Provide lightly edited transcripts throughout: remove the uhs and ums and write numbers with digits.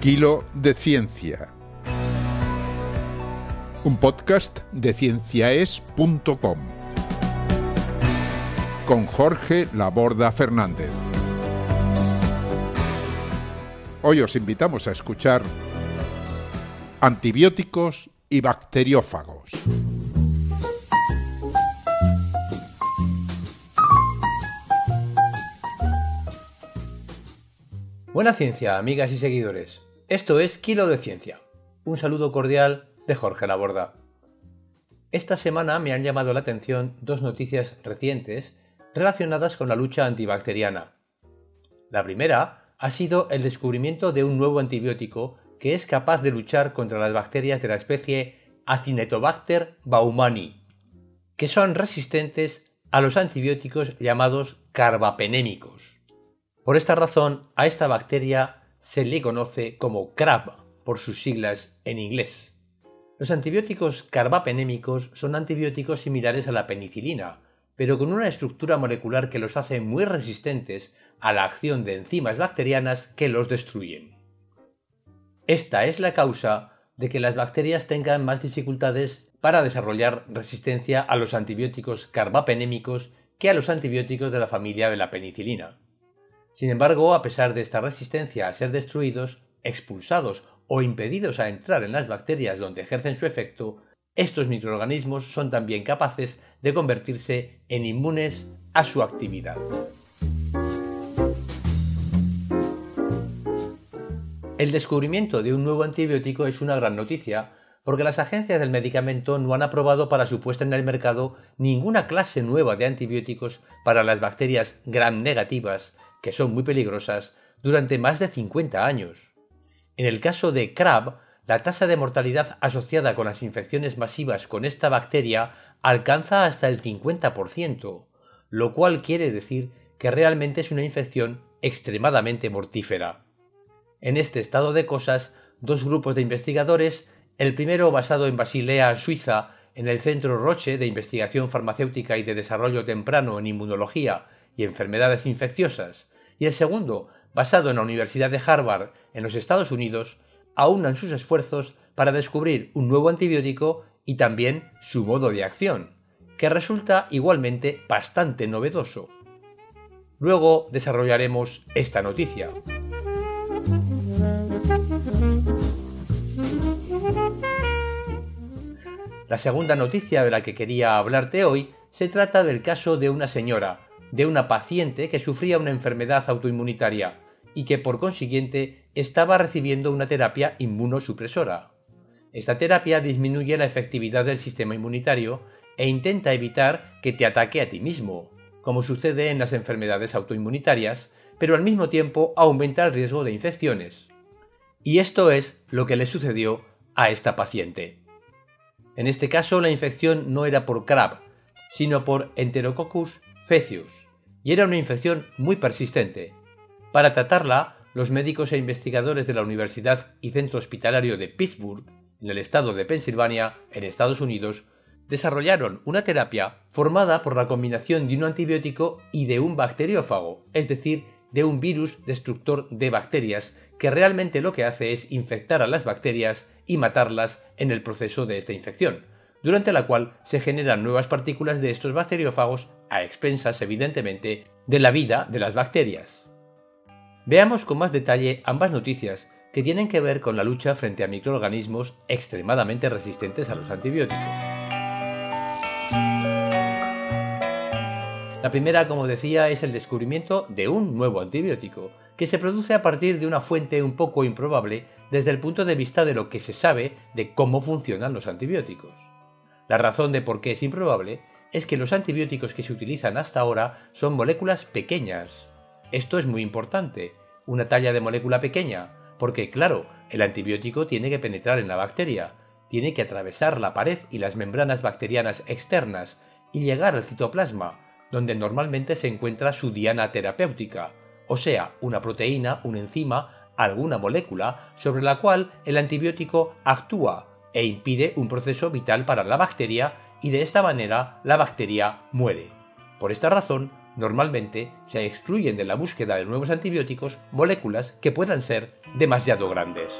Kilo de Ciencia, un podcast de cienciaes.com con Jorge Laborda Fernández. Hoy os invitamos a escuchar antibióticos y bacteriófagos. Buena ciencia, amigas y seguidores. Esto es Kilo de Ciencia. Un saludo cordial de Jorge Laborda. Esta semana me han llamado la atención dos noticias recientes relacionadas con la lucha antibacteriana. La primera ha sido el descubrimiento de un nuevo antibiótico que es capaz de luchar contra las bacterias de la especie Acinetobacter baumannii, que son resistentes a los antibióticos llamados carbapenémicos. Por esta razón, a esta bacteria se le conoce como CRAB, por sus siglas en inglés. Los antibióticos carbapenémicos son antibióticos similares a la penicilina, pero con una estructura molecular que los hace muy resistentes a la acción de enzimas bacterianas que los destruyen. Esta es la causa de que las bacterias tengan más dificultades para desarrollar resistencia a los antibióticos carbapenémicos que a los antibióticos de la familia de la penicilina. Sin embargo, a pesar de esta resistencia a ser destruidos, expulsados o impedidos a entrar en las bacterias donde ejercen su efecto, estos microorganismos son también capaces de convertirse en inmunes a su actividad. El descubrimiento de un nuevo antibiótico es una gran noticia, porque las agencias del medicamento no han aprobado para su puesta en el mercado ninguna clase nueva de antibióticos para las bacterias gram negativas, que son muy peligrosas, durante más de 50 años. En el caso de CRAB, la tasa de mortalidad asociada con las infecciones masivas con esta bacteria alcanza hasta el 50%, lo cual quiere decir que realmente es una infección extremadamente mortífera. En este estado de cosas, dos grupos de investigadores, el primero basado en Basilea, Suiza, en el Centro Roche de Investigación Farmacéutica y de Desarrollo Temprano en Inmunología y Enfermedades Infecciosas, y el segundo, basado en la Universidad de Harvard, en los Estados Unidos, aúnan sus esfuerzos para descubrir un nuevo antibiótico y también su modo de acción, que resulta igualmente bastante novedoso. Luego desarrollaremos esta noticia. La segunda noticia de la que quería hablarte hoy se trata del caso de una señora, de una paciente que sufría una enfermedad autoinmunitaria y que por consiguiente estaba recibiendo una terapia inmunosupresora. Esta terapia disminuye la efectividad del sistema inmunitario e intenta evitar que te ataque a ti mismo, como sucede en las enfermedades autoinmunitarias, pero al mismo tiempo aumenta el riesgo de infecciones. Y esto es lo que le sucedió a esta paciente. En este caso la infección no era por CRAB, sino por Enterococcus faecius, y era una infección muy persistente. Para tratarla, los médicos e investigadores de la Universidad y Centro Hospitalario de Pittsburgh, en el estado de Pensilvania, en Estados Unidos, desarrollaron una terapia formada por la combinación de un antibiótico y de un bacteriófago, es decir, de un virus destructor de bacterias que realmente lo que hace es infectar a las bacterias y matarlas en el proceso de esta infección, durante la cual se generan nuevas partículas de estos bacteriófagos a expensas, evidentemente, de la vida de las bacterias. Veamos con más detalle ambas noticias que tienen que ver con la lucha frente a microorganismos extremadamente resistentes a los antibióticos. La primera, como decía, es el descubrimiento de un nuevo antibiótico, que se produce a partir de una fuente un poco improbable desde el punto de vista de lo que se sabe de cómo funcionan los antibióticos. La razón de por qué es improbable es que los antibióticos que se utilizan hasta ahora son moléculas pequeñas. Esto es muy importante, una talla de molécula pequeña, porque claro, el antibiótico tiene que penetrar en la bacteria, tiene que atravesar la pared y las membranas bacterianas externas y llegar al citoplasma, donde normalmente se encuentra su diana terapéutica, o sea, una proteína, una enzima, alguna molécula sobre la cual el antibiótico actúa e impide un proceso vital para la bacteria y de esta manera la bacteria muere. Por esta razón, Normalmente se excluyen de la búsqueda de nuevos antibióticos moléculas que puedan ser demasiado grandes.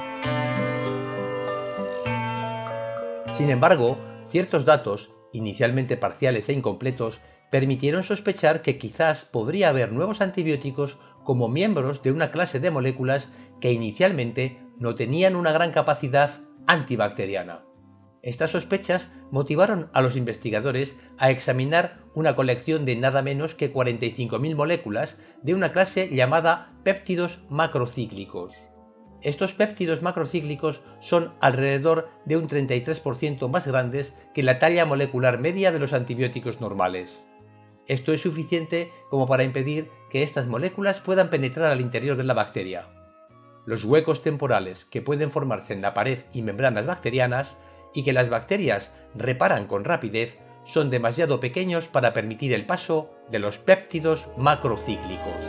Sin embargo, ciertos datos, inicialmente parciales e incompletos, permitieron sospechar que quizás podría haber nuevos antibióticos como miembros de una clase de moléculas que inicialmente no tenían una gran capacidad antibacteriana. Estas sospechas motivaron a los investigadores a examinar una colección de nada menos que 45.000 moléculas de una clase llamada péptidos macrocíclicos. Estos péptidos macrocíclicos son alrededor de un 33% más grandes que la talla molecular media de los antibióticos normales. Esto es suficiente como para impedir que estas moléculas puedan penetrar al interior de la bacteria. Los huecos temporales que pueden formarse en la pared y membranas bacterianas y que las bacterias reparan con rapidez son demasiado pequeños para permitir el paso de los péptidos macrocíclicos.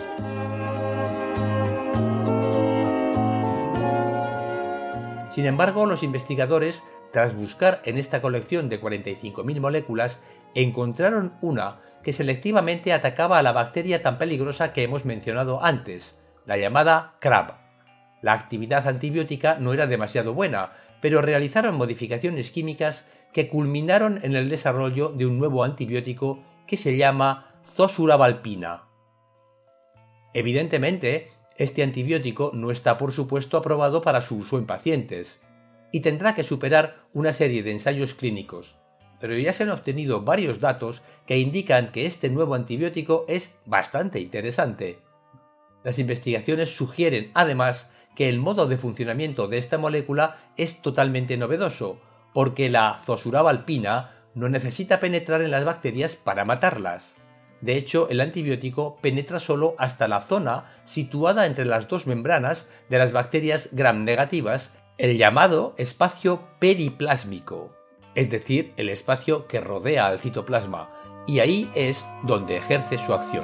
Sin embargo, los investigadores, tras buscar en esta colección de 45.000 moléculas, encontraron una que selectivamente atacaba a la bacteria tan peligrosa que hemos mencionado antes, la llamada CRAB. La actividad antibiótica no era demasiado buena, pero realizaron modificaciones químicas que culminaron en el desarrollo de un nuevo antibiótico que se llama zosurabalpina. Evidentemente, este antibiótico no está por supuesto aprobado para su uso en pacientes, y tendrá que superar una serie de ensayos clínicos, pero ya se han obtenido varios datos que indican que este nuevo antibiótico es bastante interesante. Las investigaciones sugieren, además, que el modo de funcionamiento de esta molécula es totalmente novedoso, porque la zosurabalpina no necesita penetrar en las bacterias para matarlas. De hecho, el antibiótico penetra solo hasta la zona situada entre las dos membranas de las bacterias gram negativas, el llamado espacio periplásmico, es decir, el espacio que rodea al citoplasma, y ahí es donde ejerce su acción.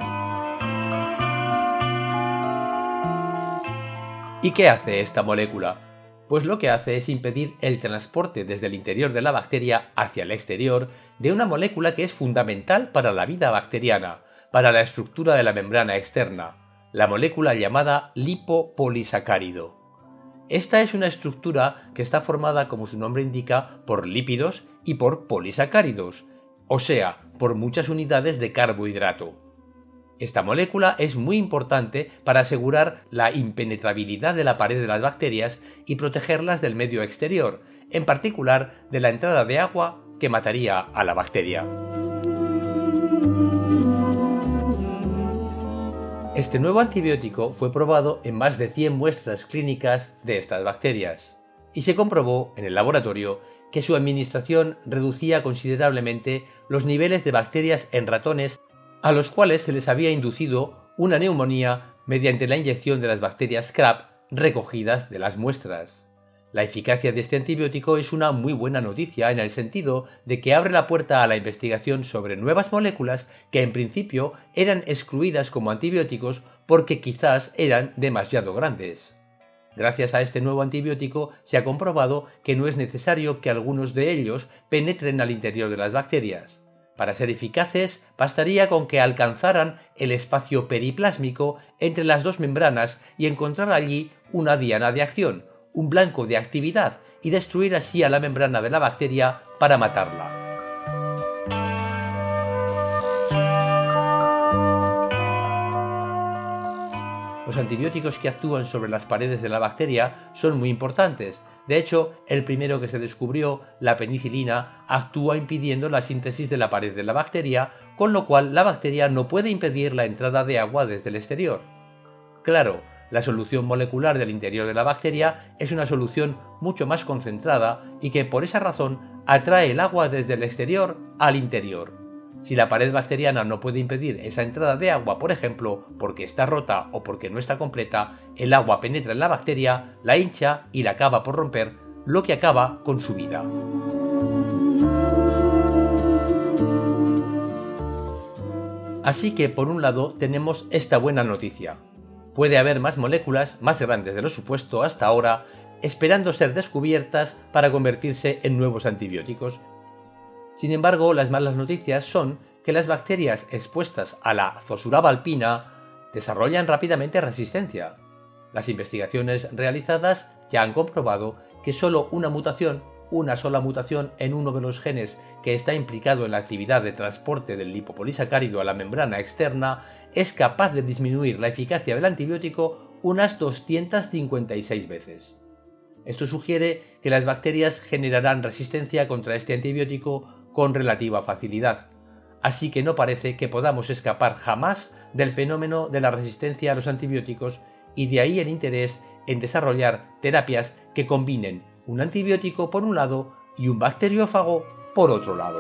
¿Y qué hace esta molécula? Pues lo que hace es impedir el transporte desde el interior de la bacteria hacia el exterior de una molécula que es fundamental para la vida bacteriana, para la estructura de la membrana externa, la molécula llamada lipopolisacárido. Esta es una estructura que está formada, como su nombre indica, por lípidos y por polisacáridos, o sea, por muchas unidades de carbohidrato. Esta molécula es muy importante para asegurar la impenetrabilidad de la pared de las bacterias y protegerlas del medio exterior, en particular de la entrada de agua que mataría a la bacteria. Este nuevo antibiótico fue probado en más de 100 muestras clínicas de estas bacterias, y se comprobó en el laboratorio que su administración reducía considerablemente los niveles de bacterias en ratones a los cuales se les había inducido una neumonía mediante la inyección de las bacterias CRAB recogidas de las muestras. La eficacia de este antibiótico es una muy buena noticia en el sentido de que abre la puerta a la investigación sobre nuevas moléculas que en principio eran excluidas como antibióticos porque quizás eran demasiado grandes. Gracias a este nuevo antibiótico se ha comprobado que no es necesario que algunos de ellos penetren al interior de las bacterias. Para ser eficaces, bastaría con que alcanzaran el espacio periplásmico entre las dos membranas y encontrar allí una diana de acción, un blanco de actividad, y destruir así a la membrana de la bacteria para matarla. Los antibióticos que actúan sobre las paredes de la bacteria son muy importantes. De hecho, el primero que se descubrió, la penicilina, actúa impidiendo la síntesis de la pared de la bacteria, con lo cual la bacteria no puede impedir la entrada de agua desde el exterior. Claro, la solución molecular del interior de la bacteria es una solución mucho más concentrada y que por esa razón atrae el agua desde el exterior al interior. Si la pared bacteriana no puede impedir esa entrada de agua, por ejemplo, porque está rota o porque no está completa, el agua penetra en la bacteria, la hincha y la acaba por romper, lo que acaba con su vida. Así que, por un lado, tenemos esta buena noticia. Puede haber más moléculas, más grandes de lo supuesto hasta ahora, esperando ser descubiertas para convertirse en nuevos antibióticos. Sin embargo, las malas noticias son que las bacterias expuestas a la Zosuraba alpina desarrollan rápidamente resistencia. Las investigaciones realizadas ya han comprobado que solo una sola mutación en uno de los genes que está implicado en la actividad de transporte del lipopolisacárido a la membrana externa es capaz de disminuir la eficacia del antibiótico unas 256 veces. Esto sugiere que las bacterias generarán resistencia contra este antibiótico con relativa facilidad, así que no parece que podamos escapar jamás del fenómeno de la resistencia a los antibióticos, y de ahí el interés en desarrollar terapias que combinen un antibiótico por un lado y un bacteriófago por otro lado.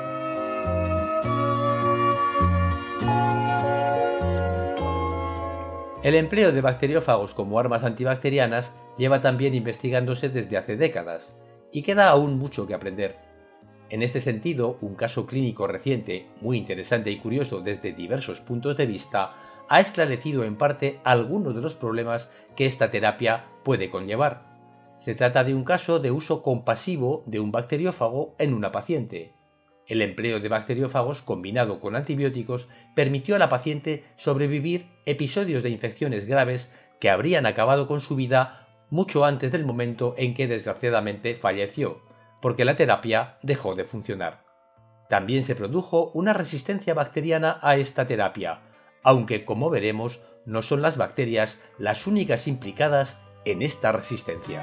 El empleo de bacteriófagos como armas antibacterianas lleva también investigándose desde hace décadas, y queda aún mucho que aprender. En este sentido, un caso clínico reciente, muy interesante y curioso desde diversos puntos de vista, ha esclarecido en parte algunos de los problemas que esta terapia puede conllevar. Se trata de un caso de uso compasivo de un bacteriófago en una paciente. El empleo de bacteriófagos combinado con antibióticos permitió a la paciente sobrevivir episodios de infecciones graves que habrían acabado con su vida mucho antes del momento en que desgraciadamente falleció, porque la terapia dejó de funcionar. También se produjo una resistencia bacteriana a esta terapia, aunque, como veremos, no son las bacterias las únicas implicadas en esta resistencia.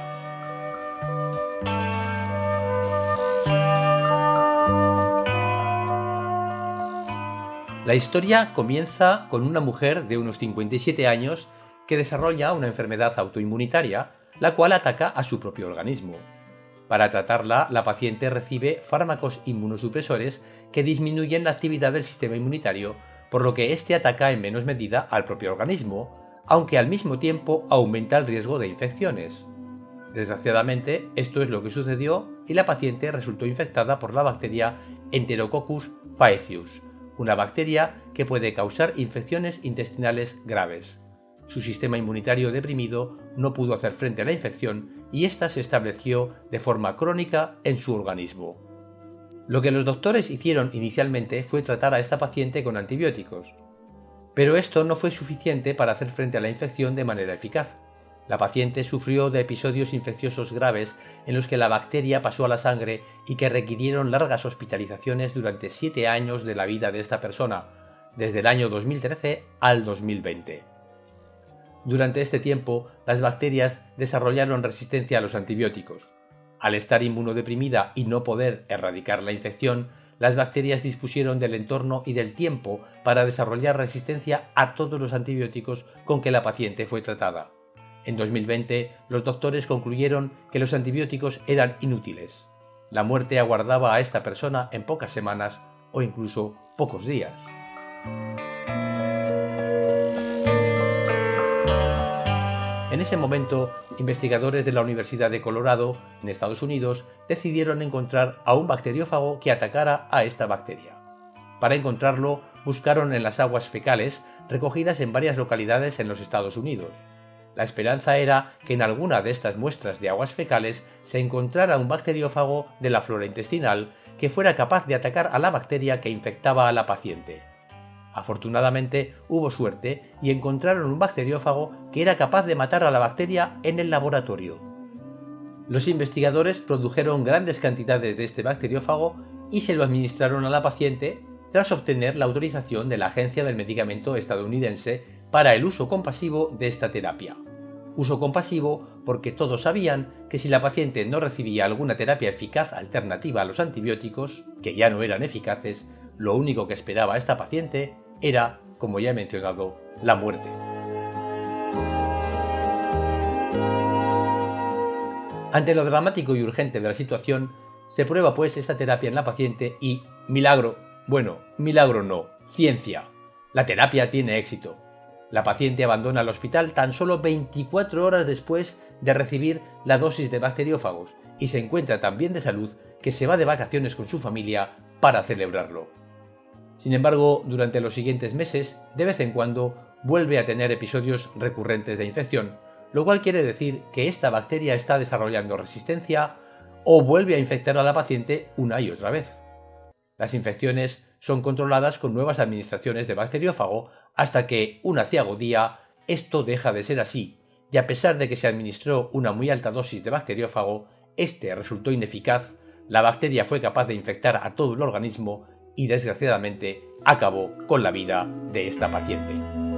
La historia comienza con una mujer de unos 57 años que desarrolla una enfermedad autoinmunitaria, la cual ataca a su propio organismo. Para tratarla, la paciente recibe fármacos inmunosupresores que disminuyen la actividad del sistema inmunitario, por lo que éste ataca en menos medida al propio organismo, aunque al mismo tiempo aumenta el riesgo de infecciones. Desgraciadamente, esto es lo que sucedió y la paciente resultó infectada por la bacteria Enterococcus faecius, una bacteria que puede causar infecciones intestinales graves. Su sistema inmunitario deprimido no pudo hacer frente a la infección y ésta se estableció de forma crónica en su organismo. Lo que los doctores hicieron inicialmente fue tratar a esta paciente con antibióticos, pero esto no fue suficiente para hacer frente a la infección de manera eficaz. La paciente sufrió de episodios infecciosos graves en los que la bacteria pasó a la sangre y que requirieron largas hospitalizaciones durante 7 años de la vida de esta persona, desde el año 2013 al 2020. Durante este tiempo, las bacterias desarrollaron resistencia a los antibióticos. Al estar inmunodeprimida y no poder erradicar la infección, las bacterias dispusieron del entorno y del tiempo para desarrollar resistencia a todos los antibióticos con que la paciente fue tratada. En 2020, los doctores concluyeron que los antibióticos eran inútiles. La muerte aguardaba a esta persona en pocas semanas o incluso pocos días. En ese momento, investigadores de la Universidad de Colorado, en Estados Unidos, decidieron encontrar a un bacteriófago que atacara a esta bacteria. Para encontrarlo, buscaron en las aguas fecales recogidas en varias localidades en los Estados Unidos. La esperanza era que en alguna de estas muestras de aguas fecales se encontrara un bacteriófago de la flora intestinal que fuera capaz de atacar a la bacteria que infectaba a la paciente. Afortunadamente hubo suerte y encontraron un bacteriófago que era capaz de matar a la bacteria en el laboratorio. Los investigadores produjeron grandes cantidades de este bacteriófago y se lo administraron a la paciente tras obtener la autorización de la Agencia del Medicamento estadounidense para el uso compasivo de esta terapia. Uso compasivo porque todos sabían que si la paciente no recibía alguna terapia eficaz alternativa a los antibióticos, que ya no eran eficaces, lo único que esperaba esta paciente era, como ya he mencionado, la muerte. Ante lo dramático y urgente de la situación, se prueba pues esta terapia en la paciente y, milagro, bueno, milagro no, ciencia. La terapia tiene éxito. La paciente abandona el hospital tan solo 24 horas después de recibir la dosis de bacteriófagos y se encuentra tan bien de salud que se va de vacaciones con su familia para celebrarlo. Sin embargo, durante los siguientes meses, de vez en cuando, vuelve a tener episodios recurrentes de infección, lo cual quiere decir que esta bacteria está desarrollando resistencia o vuelve a infectar a la paciente una y otra vez. Las infecciones son controladas con nuevas administraciones de bacteriófago hasta que, un aciago día, esto deja de ser así, y a pesar de que se administró una muy alta dosis de bacteriófago, este resultó ineficaz, la bacteria fue capaz de infectar a todo el organismo y desgraciadamente acabó con la vida de esta paciente.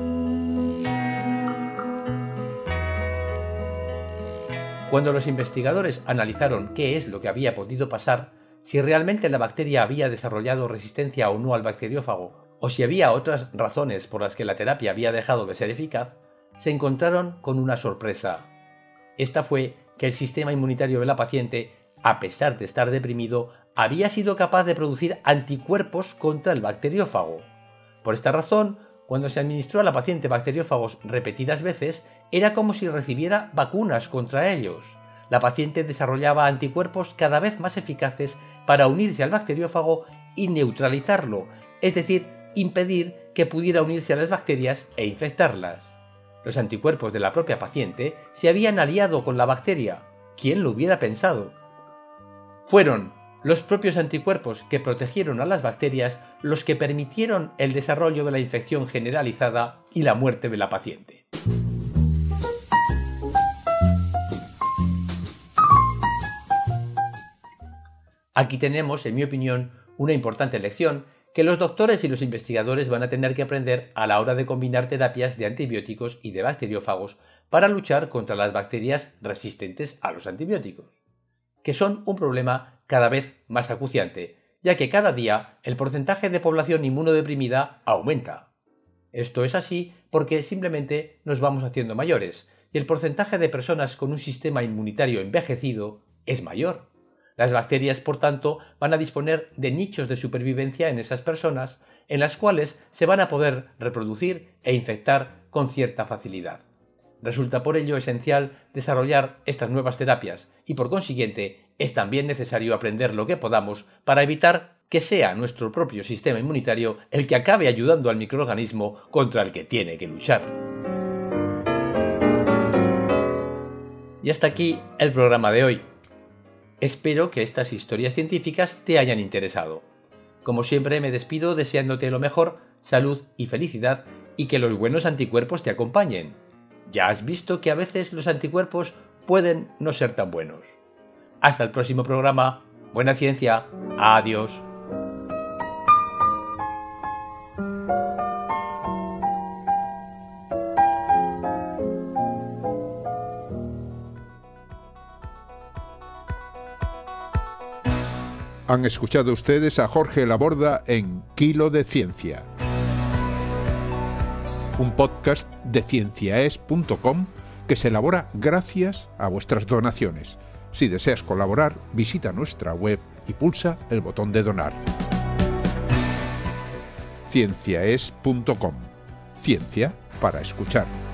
Cuando los investigadores analizaron qué es lo que había podido pasar, si realmente la bacteria había desarrollado resistencia o no al bacteriófago, o si había otras razones por las que la terapia había dejado de ser eficaz, se encontraron con una sorpresa. Esta fue que el sistema inmunitario de la paciente, a pesar de estar deprimido, había sido capaz de producir anticuerpos contra el bacteriófago. Por esta razón, cuando se administró a la paciente bacteriófagos repetidas veces, era como si recibiera vacunas contra ellos. La paciente desarrollaba anticuerpos cada vez más eficaces para unirse al bacteriófago y neutralizarlo, es decir, impedir que pudiera unirse a las bacterias e infectarlas. Los anticuerpos de la propia paciente se habían aliado con la bacteria. ¿Quién lo hubiera pensado? Fueron los propios anticuerpos que protegieron a las bacterias los que permitieron el desarrollo de la infección generalizada y la muerte de la paciente. Aquí tenemos, en mi opinión, una importante lección que los doctores y los investigadores van a tener que aprender a la hora de combinar terapias de antibióticos y de bacteriófagos para luchar contra las bacterias resistentes a los antibióticos, que son un problema cada vez más acuciante, ya que cada día el porcentaje de población inmunodeprimida aumenta. Esto es así porque simplemente nos vamos haciendo mayores y el porcentaje de personas con un sistema inmunitario envejecido es mayor. Las bacterias, por tanto, van a disponer de nichos de supervivencia en esas personas, en las cuales se van a poder reproducir e infectar con cierta facilidad. Resulta por ello esencial desarrollar estas nuevas terapias y, por consiguiente, es también necesario aprender lo que podamos para evitar que sea nuestro propio sistema inmunitario el que acabe ayudando al microorganismo contra el que tiene que luchar. Y hasta aquí el programa de hoy. Espero que estas historias científicas te hayan interesado. Como siempre me despido deseándote lo mejor, salud y felicidad y que los buenos anticuerpos te acompañen. Ya has visto que a veces los anticuerpos pueden no ser tan buenos. Hasta el próximo programa. Buena ciencia. Adiós. Han escuchado ustedes a Jorge Laborda en Kilo de Ciencia, un podcast de cienciaes.com que se elabora gracias a vuestras donaciones. Si deseas colaborar, visita nuestra web y pulsa el botón de donar. cienciaes.com. Ciencia para escuchar.